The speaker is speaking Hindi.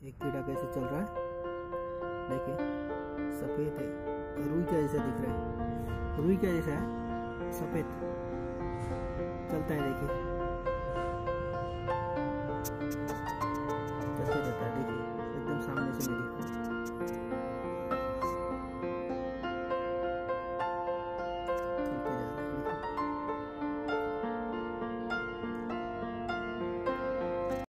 एक कीड़ा कैसे चल रहा है, देखिए सफेद है, रुई का जैसा दिख रहा है, रुई का जैसा है, सफेद चलता है देखिए।